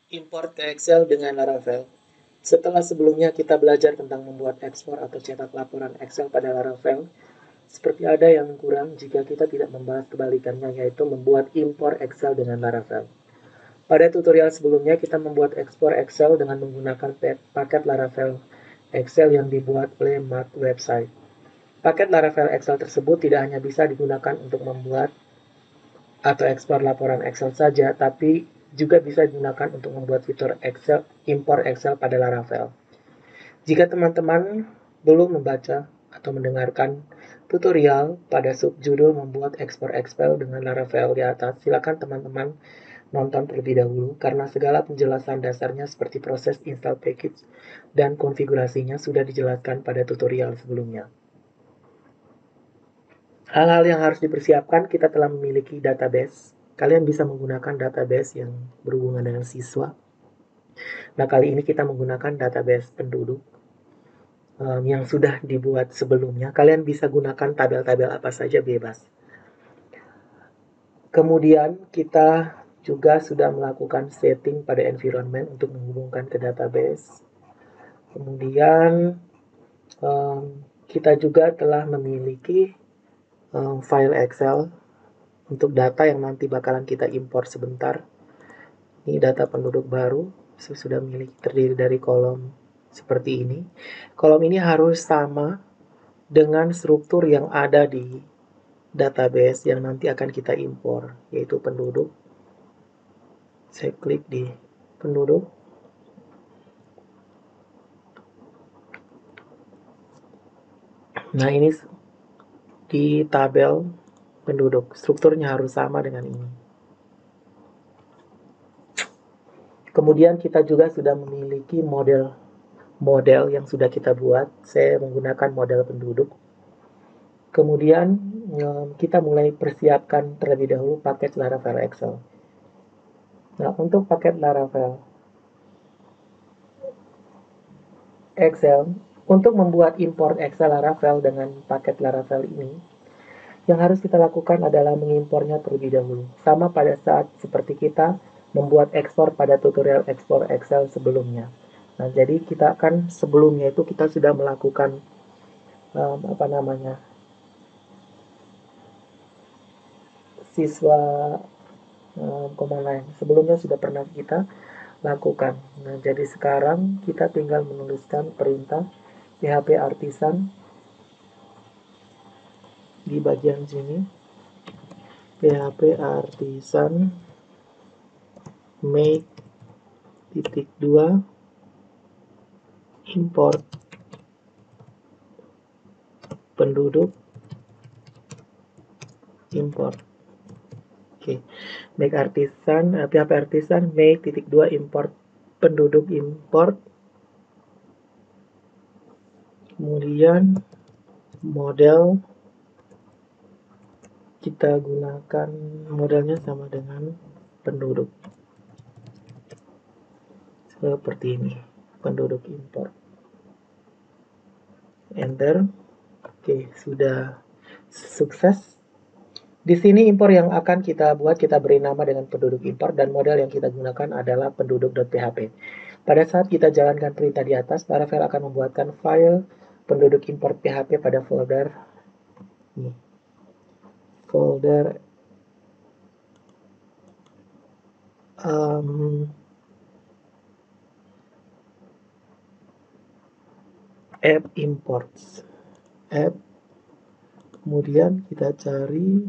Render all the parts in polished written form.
Import ke Excel dengan Laravel. Setelah sebelumnya kita belajar tentang membuat ekspor atau cetak laporan Excel pada Laravel, seperti ada yang kurang jika kita tidak membahas kebalikannya, yaitu membuat impor Excel dengan Laravel. Pada tutorial sebelumnya kita membuat ekspor Excel dengan menggunakan paket Laravel Excel yang dibuat oleh Mac Website. Paket Laravel Excel tersebut tidak hanya bisa digunakan untuk membuat atau ekspor laporan Excel saja, tapi juga bisa digunakan untuk membuat fitur Excel, impor Excel pada Laravel. Jika teman-teman belum membaca atau mendengarkan tutorial pada subjudul membuat ekspor Excel dengan Laravel di atas, silakan teman-teman nonton terlebih dahulu karena segala penjelasan dasarnya seperti proses install package dan konfigurasinya sudah dijelaskan pada tutorial sebelumnya. Hal-hal yang harus dipersiapkan, kita telah memiliki database. Kalian bisa menggunakan database yang berhubungan dengan siswa. Nah, kali ini kita menggunakan database penduduk yang sudah dibuat sebelumnya. Kalian bisa gunakan tabel-tabel apa saja bebas. Kemudian kita juga sudah melakukan setting pada environment untuk menghubungkan ke database. Kemudian kita juga telah memiliki file Excel untuk data yang nanti bakalan kita import sebentar. Ini data penduduk baru, sudah memiliki terdiri dari kolom seperti ini. Kolom ini harus sama dengan struktur yang ada di database yang nanti akan kita impor, yaitu penduduk. Saya klik di penduduk. Nah, ini di tabel penduduk, strukturnya harus sama dengan ini. Kemudian kita juga sudah memiliki model yang sudah kita buat. Saya menggunakan model penduduk. Kemudian kita mulai persiapkan terlebih dahulu paket Laravel Excel. Nah, untuk paket Laravel Excel, untuk membuat import Excel Laravel dengan paket Laravel ini, yang harus kita lakukan adalah mengimpornya terlebih dahulu. Sama pada saat seperti kita membuat ekspor pada tutorial ekspor Excel sebelumnya. Nah, jadi kita akan sebelumnya itu kita sudah melakukan siswa command line. Sebelumnya sudah pernah kita lakukan. Nah, jadi sekarang kita tinggal menuliskan perintah PHP artisan di bagian sini. PHP artisan make titik 2 import penduduk import. Oke, make artisan PHP artisan make titik 2 import penduduk import. Kemudian model kita gunakan modelnya sama dengan penduduk seperti ini, penduduk import. Enter. Oke, sudah sukses. Di sini impor yang akan kita buat, kita beri nama dengan penduduk import dan model yang kita gunakan adalah penduduk.php. Pada saat kita jalankan perintah di atas, Laravel akan membuatkan file penduduk import PHP pada folder ini. Folder app imports. App. Kemudian kita cari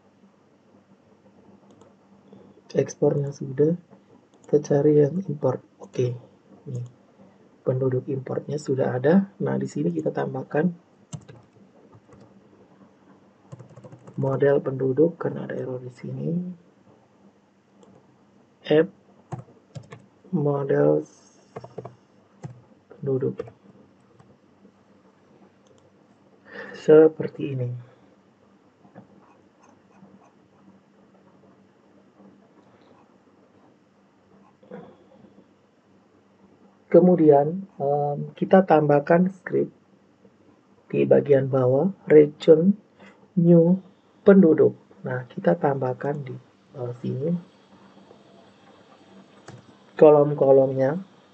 ekspornya sudah, kita cari yang import. Oke, nih penduduk importnya sudah ada. Nah, di sini kita tambahkan model penduduk karena ada error di sini. App model penduduk seperti ini. Kemudian kita tambahkan script di bagian bawah, region new penduduk. Nah, kita tambahkan di bawah sini. kolom-kolomnya.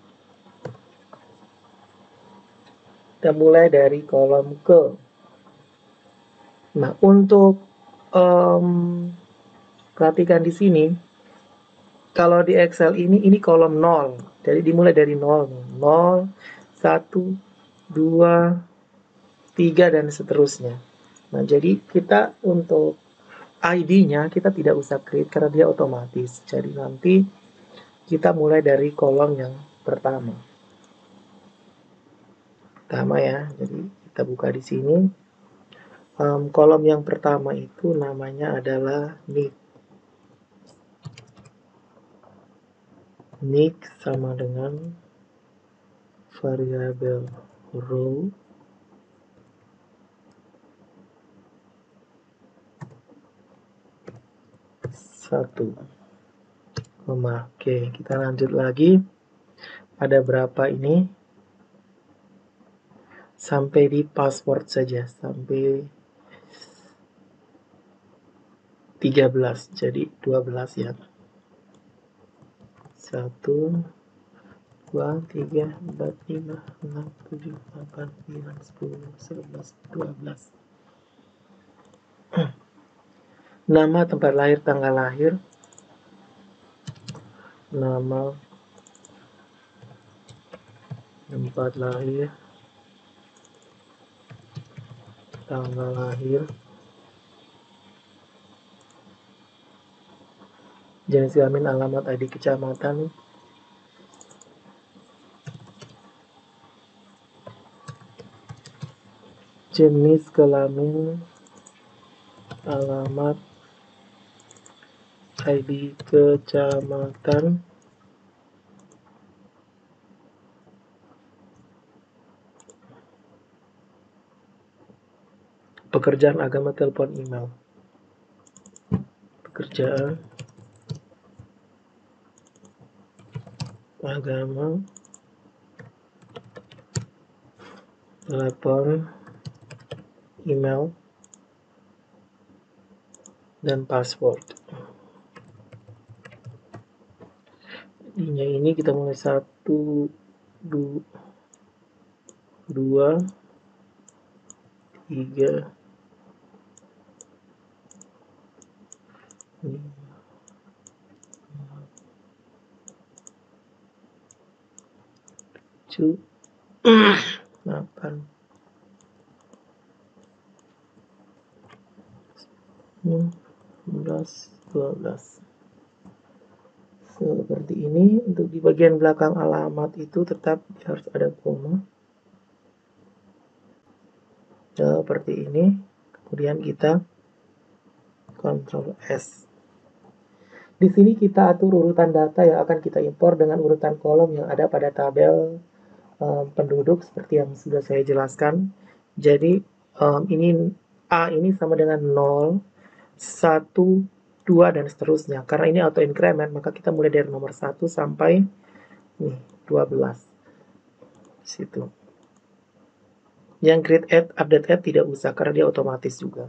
Kita mulai dari kolom ke. Nah, untuk perhatikan di sini, kalau di Excel ini kolom 0. Jadi dimulai dari 0. 0, 1, 2, 3, dan seterusnya. Nah, jadi kita untuk ID-nya kita tidak usah create karena dia otomatis. Jadi nanti kita mulai dari kolom yang pertama. Ya. Jadi kita buka di sini. Kolom yang pertama itu namanya adalah nick. Nick sama dengan variabel row satu. Oke, kita lanjut lagi. Ada berapa ini? Sampai di password saja, sampai 13, jadi 12 ya. 1, 2, 3, 4, 5, 6, 7, 8, 9, 10, 11, 12. Nama, tempat lahir, tanggal lahir. Nama, tempat lahir, tanggal lahir. Jenis kelamin, alamat, ID kecamatan. Jenis kelamin, alamat, ID kecamatan. Pekerjaan, agama, telepon, email. Pekerjaan, agama, telepon, email, dan password. Ini kita mulai 1, 2, 3, 7, 8, 11, 12. Seperti ini. Untuk di bagian belakang alamat itu tetap harus ada koma. Seperti ini. Kemudian kita Ctrl S. Di sini kita atur urutan data yang akan kita impor dengan urutan kolom yang ada pada tabel penduduk seperti yang sudah saya jelaskan. Jadi ini A ini sama dengan 0, 1, 2, dan seterusnya. Karena ini auto increment, maka kita mulai dari nomor 1 sampai 12. Situ. Yang create add, update add tidak usah karena dia otomatis juga.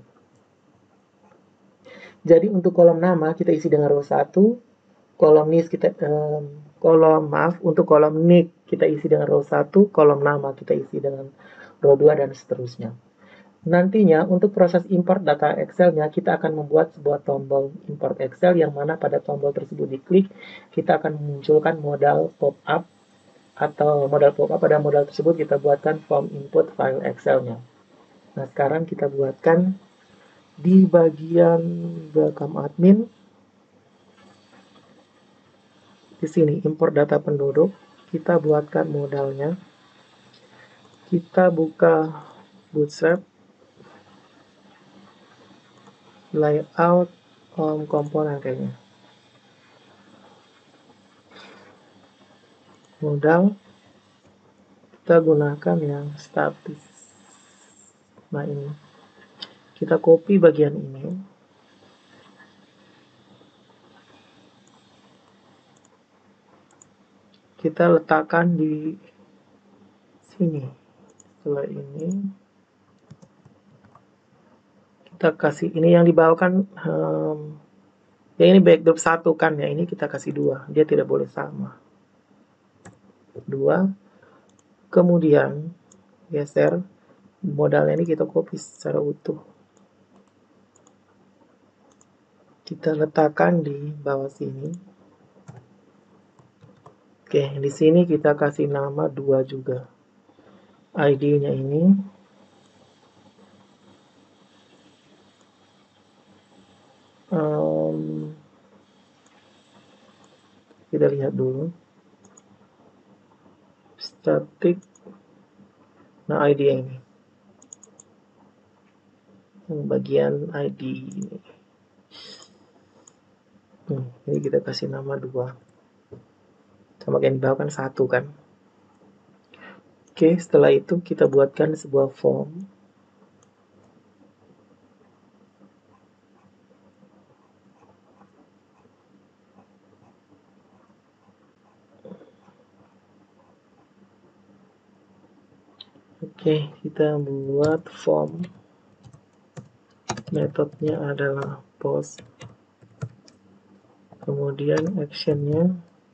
Jadi untuk kolom nama kita isi dengan row 1, kolom nick kita untuk kolom nick kita isi dengan row 1, kolom nama kita isi dengan row 2, dan seterusnya. Nantinya untuk proses import data Excel-nya kita akan membuat sebuah tombol import Excel yang mana pada tombol tersebut diklik kita akan memunculkan modal pop-up atau modal pop-up. Pada modal tersebut kita buatkan form input file Excel-nya. Nah, sekarang kita buatkan di bagian welcome admin. Di sini import data penduduk, kita buatkan modalnya. Kita buka Bootstrap, layout, komponen kayaknya. Modal kita gunakan yang statis. Nah, ini kita copy bagian ini. Kita letakkan di sini. Setelah ini kita kasih ini yang dibawakan ya ini backdrop 1 kan ya, ini kita kasih 2, dia tidak boleh sama. 2. Kemudian geser modalnya ini, kita copy secara utuh, kita letakkan di bawah sini. Oke, di sini kita kasih nama 2 juga. ID-nya ini kita lihat dulu. Static. Nah, ID ini. Bagian ID ini. Ini kita kasih nama 2. Sama kayak di bawah kan 1 kan. Oke, setelah itu kita buatkan sebuah form. Oke, kita buat form. Metodenya adalah post. Kemudian actionnya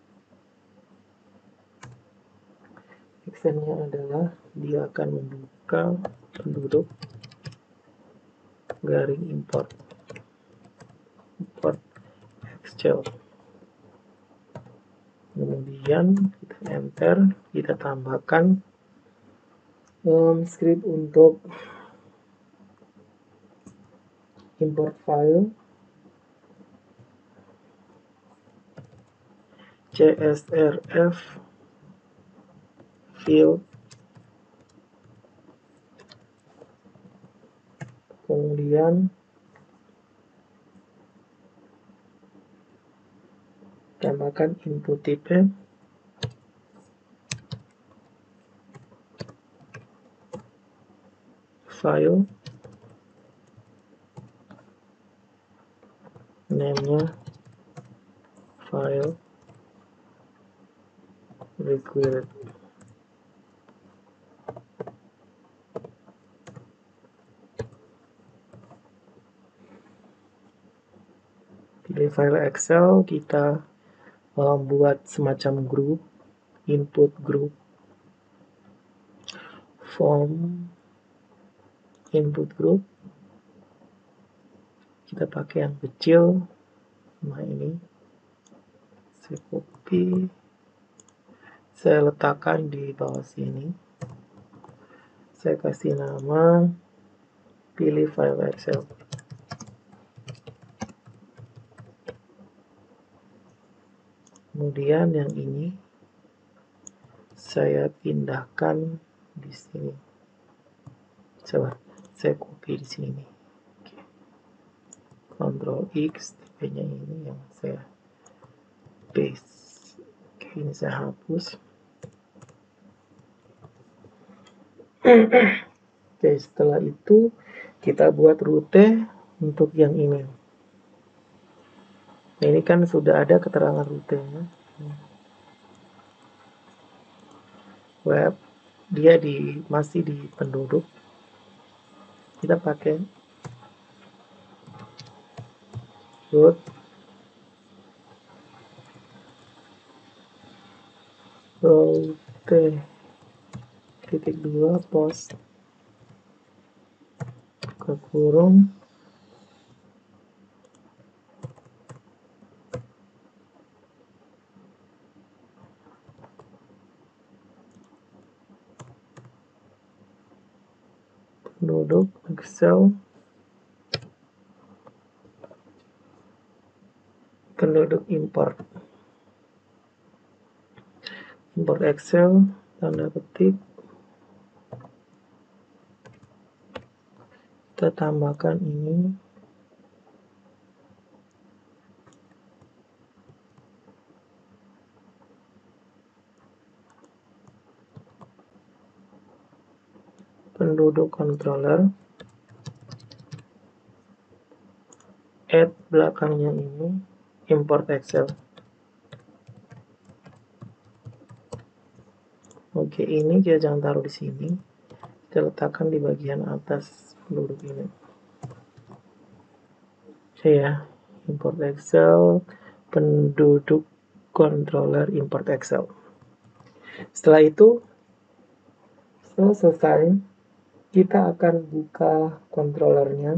adalah dia akan membuka penduduk garing import Excel. Kemudian kita enter, kita tambahkan script untuk import file csrf field, kemudian tambahkan input type, file, name-nya file required. Pilih file Excel, kita buat semacam grup, input group, form input group. Kita pakai yang kecil. Nah, ini saya copy, saya letakkan di bawah sini. Saya kasih nama, pilih file Excel. Kemudian yang ini saya pindahkan di sini. Coba saya copy di sini. Oke. Ctrl X, tipenya ini yang saya paste. Oke, ini saya hapus. Oke, setelah itu kita buat rute untuk yang ini. Nah, ini kan sudah ada keterangan rutenya. Web, dia masih di penduduk. Kita pakai route titik 2 post ke kurung penduduk Excel, penduduk import Excel, tanda petik, kita tambahkan ini, penduduk controller, add belakangnya ini import Excel. Oke, ini kita jangan taruh di sini, kita letakkan di bagian atas penduduk ini. Oke ya, import Excel, penduduk controller import Excel. Setelah itu, setelah selesai, kita akan buka controllernya.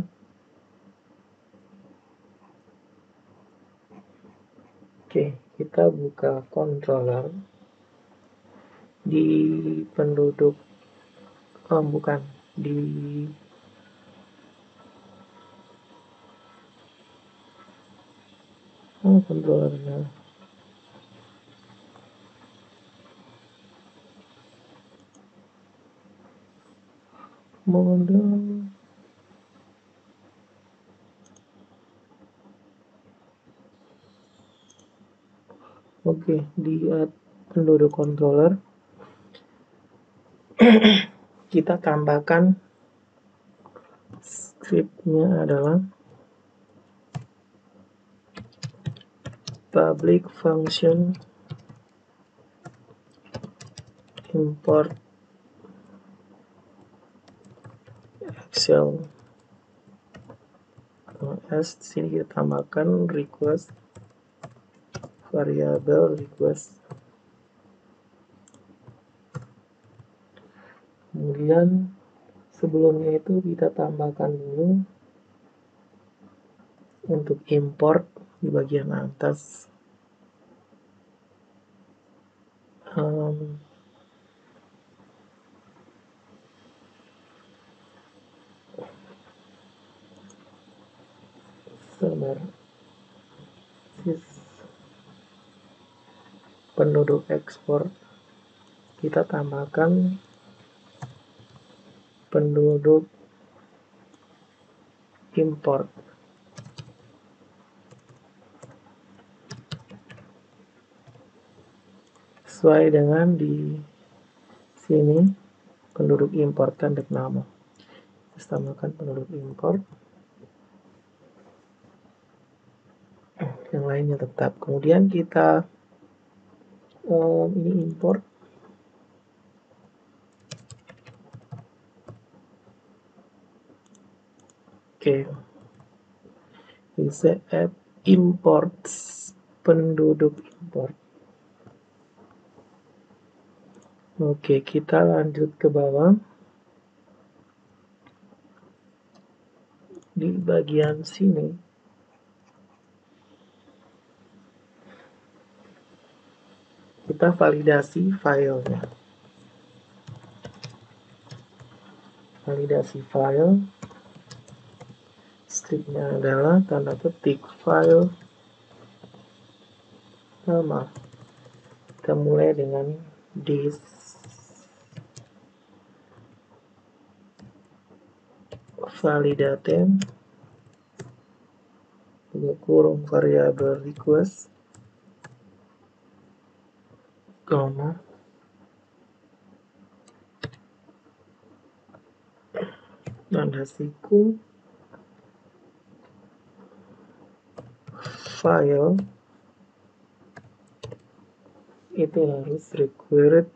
Oke, kita buka controller di penduduk, bukan, di controllernya. Model. Oke, di penduduk controller kita tambahkan scriptnya adalah public function import Excel. S sini kita tambahkan request variabel request. Kemudian sebelumnya itu kita tambahkan dulu untuk import di bagian atas sabar penduduk ekspor, kita tambahkan penduduk import. Sesuai dengan di sini penduduk import tanda nama. Kita tambahkan penduduk import. Yang lainnya tetap. Kemudian kita ini import. Oke. Bisa add imports penduduk import. Oke, kita lanjut ke bawah. Di bagian sini kita validasi filenya. Validasi file, scriptnya adalah tanda petik file nama. Kita mulai dengan this validate buka kurung variabel request koma tanda siku file itu harus required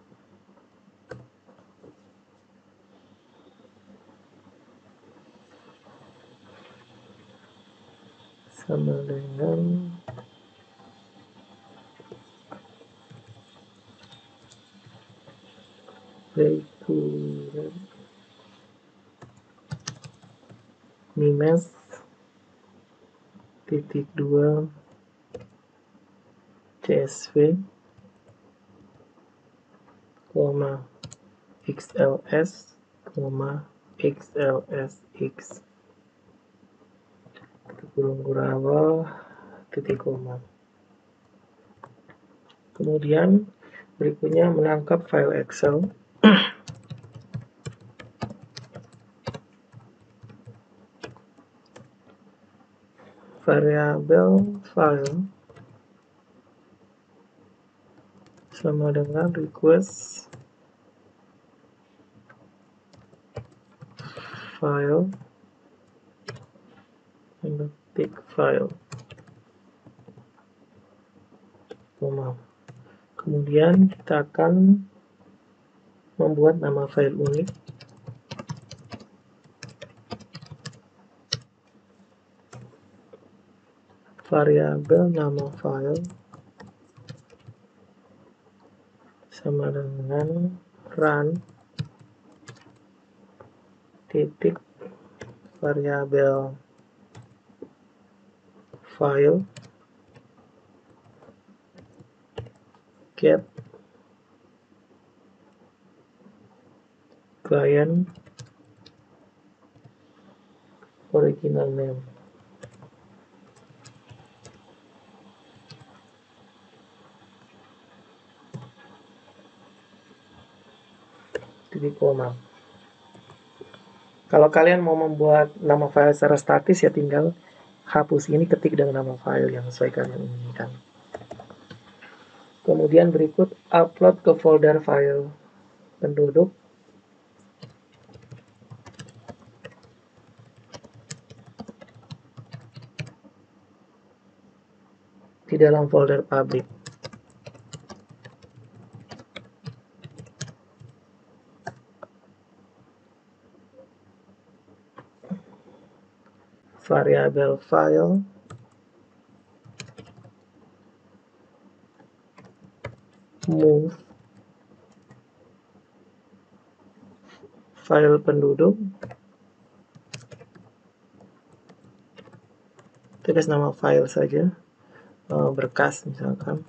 sama dengan required minus titik 2 csv koma xls koma xlsx kurung kurang titik koma. Kemudian berikutnya menangkap file Excel. Variabel file sama dengan request file ketik file koma. Kemudian kita akan membuat nama file unik. Variabel nama file sama dengan run titik variabel file get client original name. Titik koma. Kalau kalian mau membuat nama file secara statis, ya tinggal hapus ini, ketik dengan nama file yang sesuai kalian inginkan. Kemudian berikut upload ke folder file penduduk. Di dalam folder public. Variabel file move file penduduk, tulis nama file saja, berkas misalkan,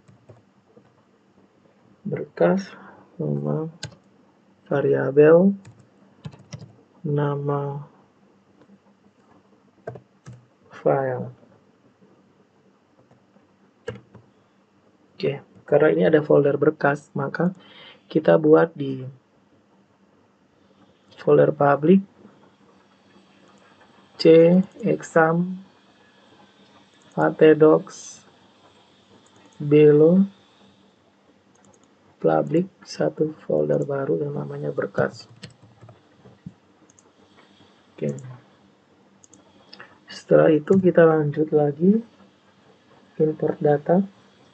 berkas nama variabel nama file. Oke, karena ini ada folder berkas, maka kita buat di folder public c exam htdocs below public, satu folder baru yang namanya berkas. Oke. Setelah itu kita lanjut lagi import data.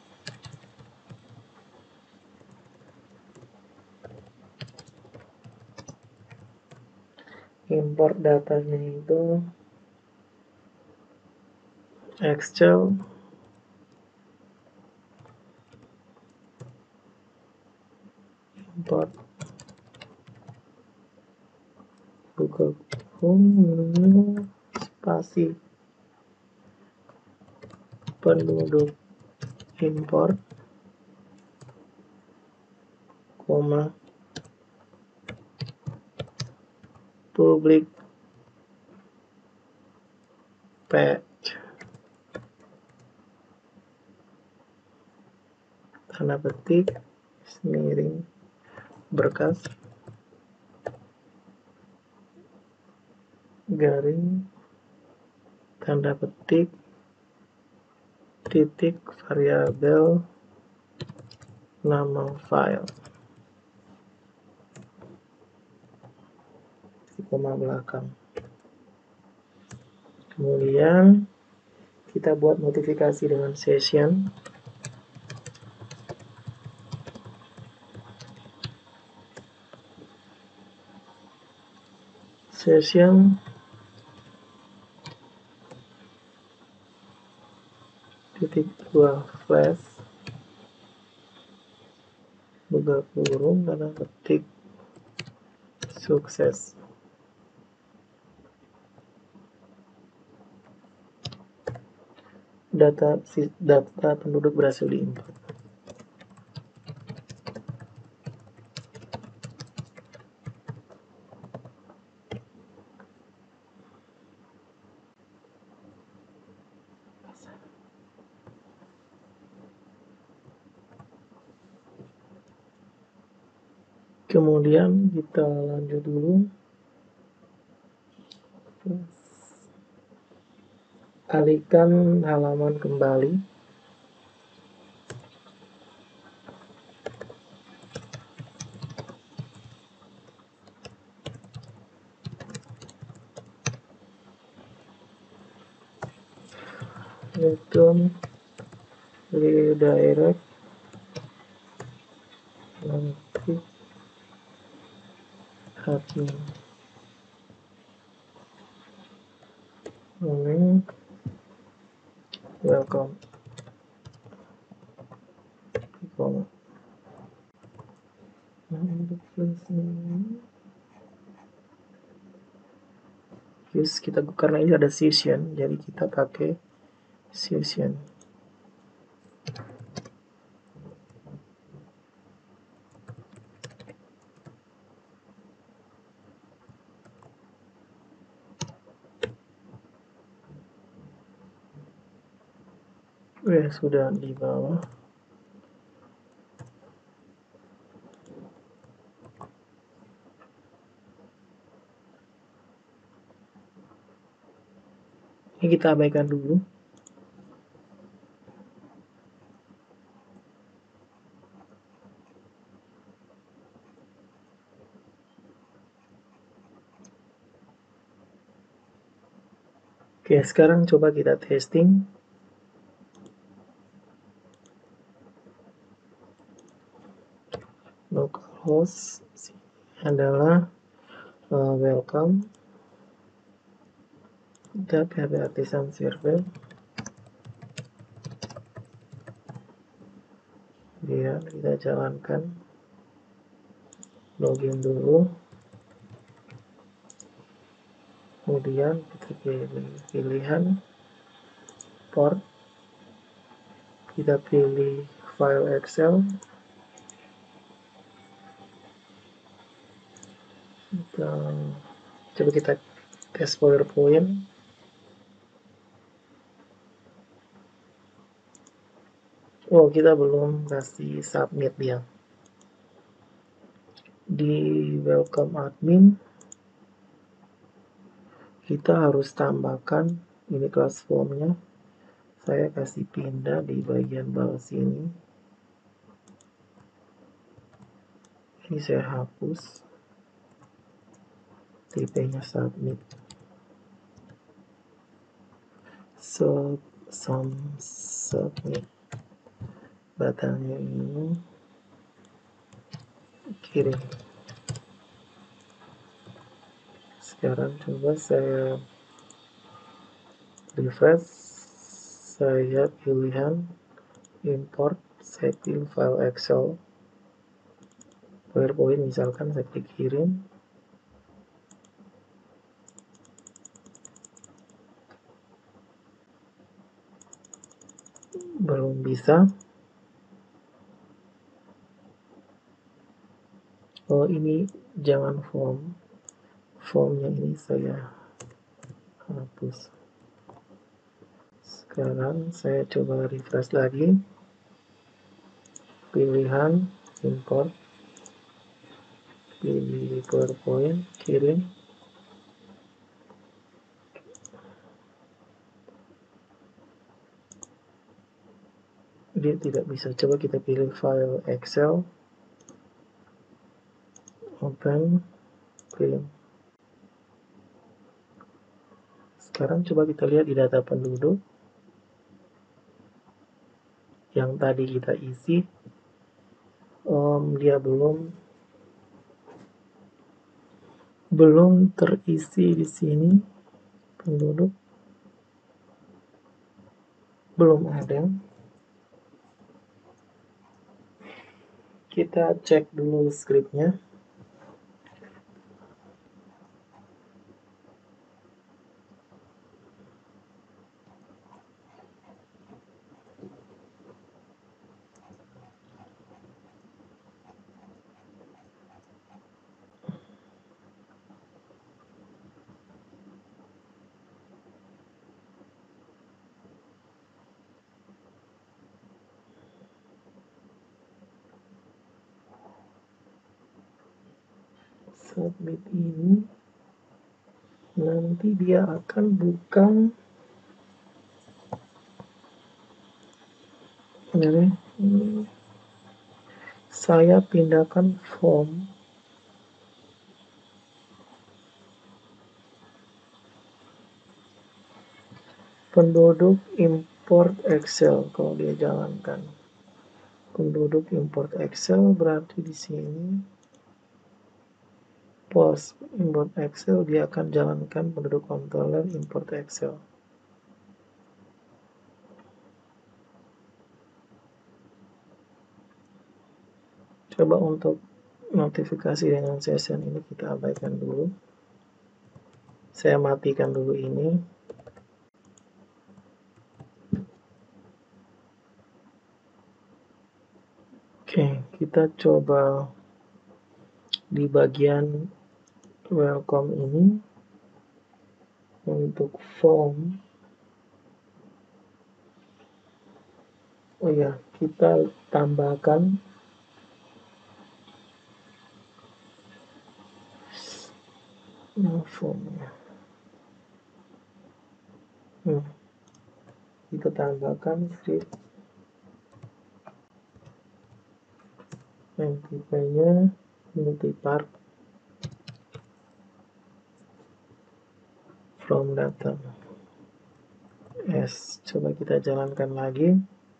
Import datanya itu Excel, import Google Chrome, spasi penduduk, import, koma, public patch, tanda petik, miring, berkas, garing, tanda petik, titik variabel nama file, koma belakang. Kemudian kita buat notifikasi dengan session. Session titik 2 flash buka kurung tanda petik sukses. Data penduduk berhasil diimport. Kemudian kita lanjut dulu. Alihkan halaman kembali. Return redirect nanti admin. Welcome. untuk listnya use kita, karena ini ada session jadi kita pakai session. Sudah di bawah. Ini kita abaikan dulu. Oke, sekarang coba kita testing. Localhost adalah welcome PHP Artisan Server. Kemudian kita jalankan, login dulu, kemudian kita pilih pilihan port, kita pilih file Excel, coba kita tes PowerPoint. Oh, kita belum kasih submit dia. Di welcome admin kita harus tambahkan ini kelas formnya. Saya kasih pindah di bagian bawah sini. Ini saya hapus, tipenya submit. Submit buttonnya ini kirim. Sekarang coba saya refresh, saya pilihan import, saya pilih file Excel PowerPoint misalkan, saya klik kirim. Belum bisa. Oh, ini jangan formnya ini saya hapus. Sekarang saya coba refresh lagi, pilihan import, pilih PowerPoint, kirim. Dia tidak bisa. Coba kita pilih file Excel, open, kirim. Sekarang coba kita lihat di data penduduk yang tadi kita isi. Dia belum terisi di sini. Penduduk belum ada. Kita cek dulu scriptnya. Submit ini nanti dia akan buka ini. Saya pindahkan form penduduk import Excel. Kalau dia jalankan penduduk import Excel, berarti di sini post import Excel dia akan jalankan penduduk controller import Excel. Coba untuk Notifikasi dengan session ini kita abaikan dulu. Saya matikan dulu ini. Oke, kita coba di bagian welcome ini untuk form. Oh ya, kita tambahkan formnya. Kita tambahkan script yang tipenya multipart from data. Yes, coba kita jalankan lagi.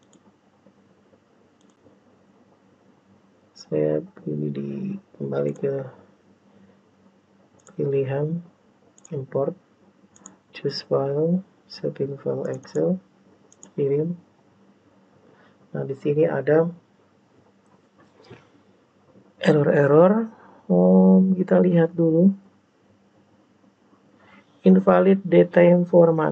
Saya pilih kembali ke pilihan import, choose file, saya pilih file Excel, kirim. Nah, di sini ada error. Kita lihat dulu. Invalid data format.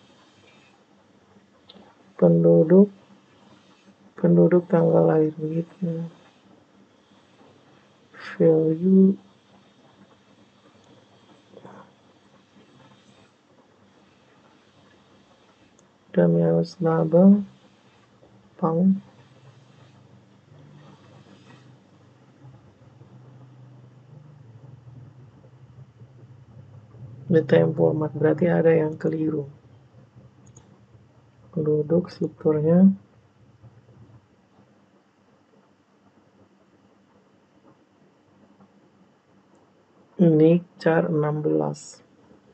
Penduduk tanggal lahir begitu. Value Damianus label pound. Data format berarti ada yang keliru. Penduduk strukturnya ini char 16.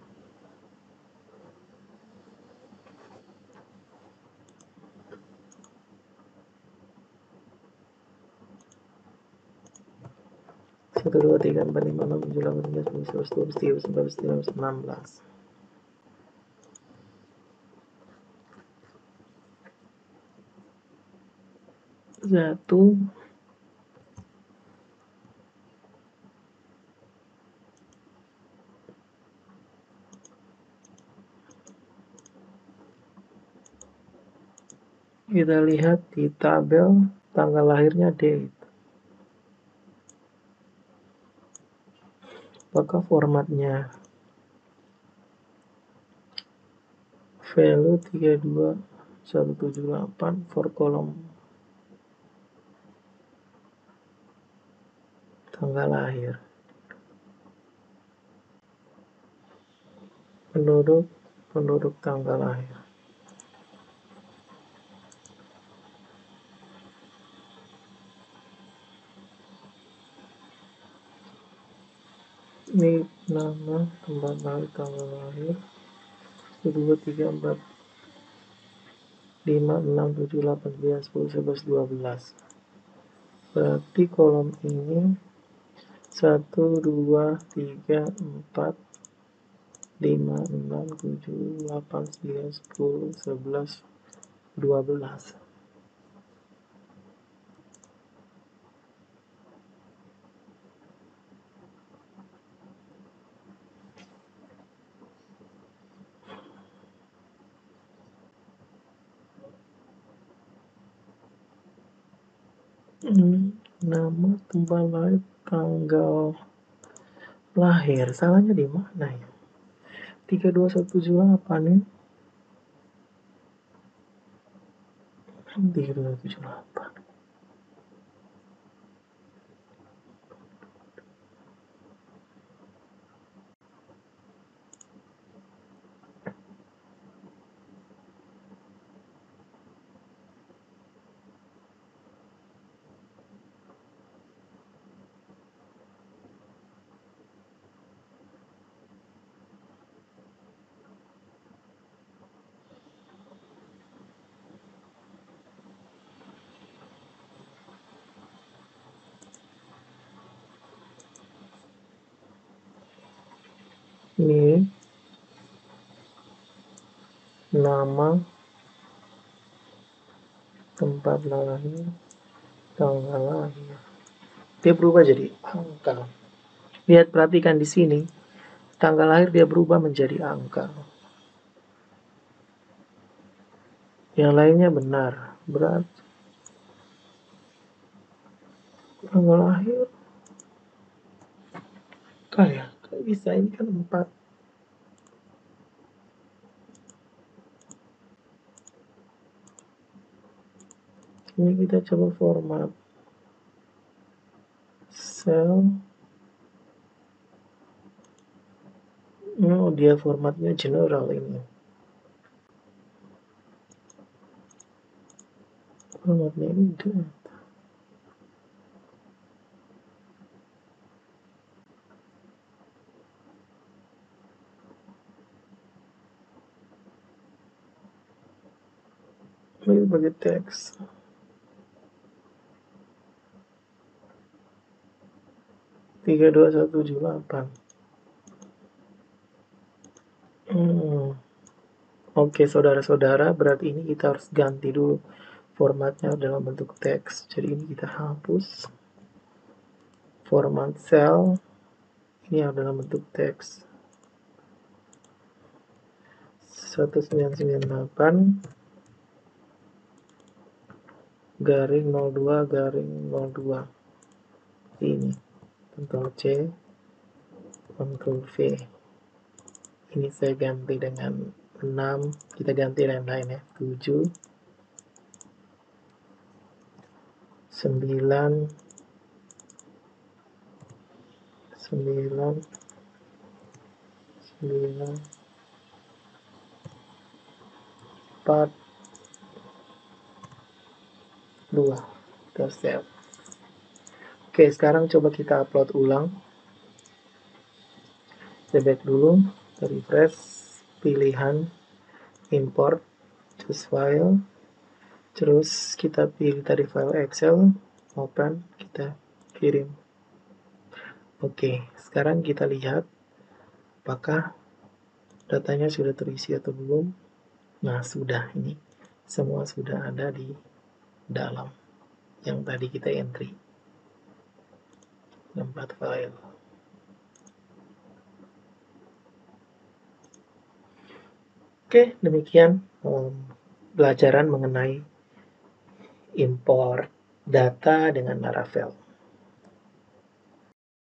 Satu, dua, tiga, empat, lima, enam, tujuh, delapan, sembilan, 11, 12, 13, 14, 15, 16. Satu. Kita lihat di tabel tanggal lahirnya date. Apakah formatnya value 32178 for kolom tanggal lahir. Penduduk tanggal lahir. Ini nama, tempat lahir, tanggal lahir. 1, 2, 3, 4, 5, 6, 7, 8, 9, 10, 11, 12. Berarti kolom ini 1, 2, 3, 4, 5, 6, 7, 8, 9, 10, 11, 12. Nama, tempat lahir, tanggal lahir. Salahnya di mana ya? 32178 ya. 32178. Ini nama, tempat lahir, tanggal lahir. dia berubah jadi angka. Lihat, perhatikan di sini, tanggal lahir dia berubah menjadi angka. Yang lainnya benar, berarti tanggal lahir kayak bisa, ini kan 4. Ini kita coba format cell. Oh, dia formatnya general ini. Formatnya ini data. Ini sebagai teks. Tiga, 2, 1, 7, 8. Oke, saudara-saudara, berarti ini kita harus ganti dulu formatnya dalam bentuk teks. Jadi ini kita hapus. Format cell ini dalam bentuk teks. 1998 garing 02 garing 02. Ini Ctrl C, Ctrl V. Ini saya ganti dengan 6, kita ganti lain-lain ya. 7, 9, 9, 4, 2. Kita save. Oke, sekarang coba kita upload ulang. Saya back dulu, refresh, pilihan import, choose file, terus kita pilih tadi file Excel, open, kita kirim. Oke, sekarang kita lihat apakah datanya sudah terisi atau belum. Nah, sudah, ini semua sudah ada di dalam yang tadi kita entry 4 file. Oke, demikian pelajaran mengenai import data dengan Laravel.